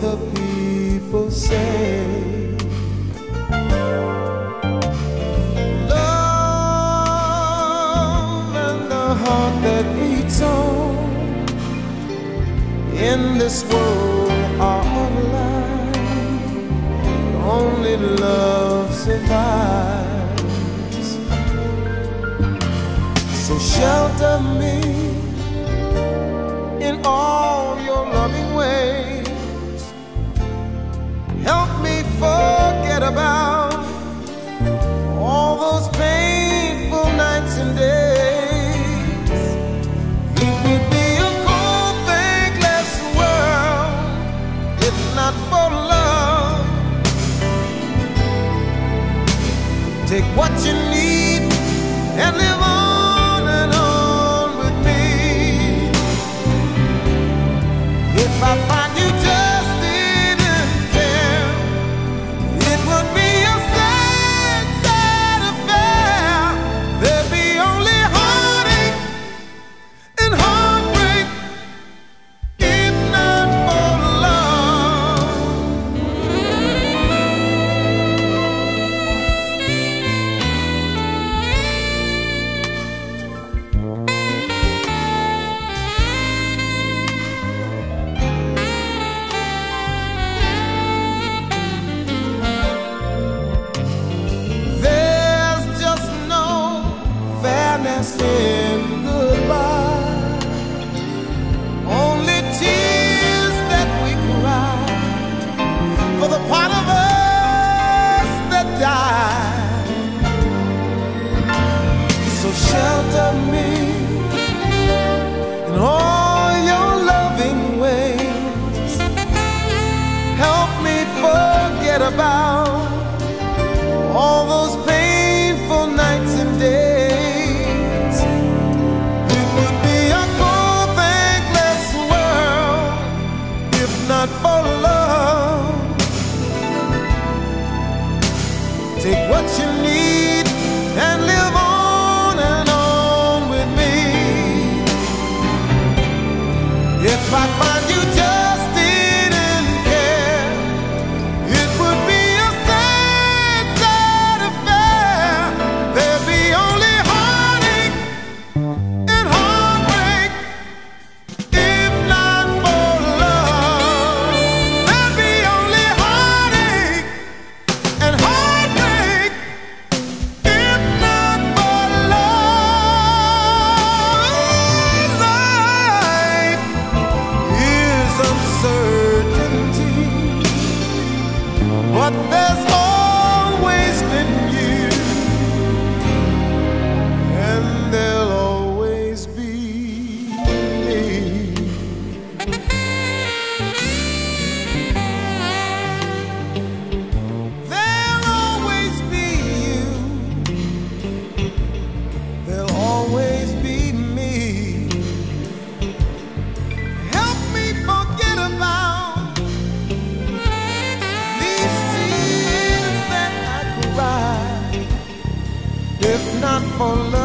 the people say. Love and the heart that beats on in this world are alive. Only love survives. So shelter me in all your loving ways. Help me forget about all those painful nights and days. It would be a cold, thankless world if not for love. Take what you need and live on. If I find you just didn't care, it would be a sad, sad affair. There'd be only heartache and heartbreak if not for love. In goodbye, only tears that we cry for the part of us that died. So shelter me in all your loving ways. Help me forget about all those painful nights and days. Not for love. Take what you need and live on with me. If I find you just didn't care, it would be a sad, sad affair. There'd be only heartache and heartbreak if not for love. But there's always been you, and there'll always be me. There'll always be you, there'll always be me. Help me forget about if not for love.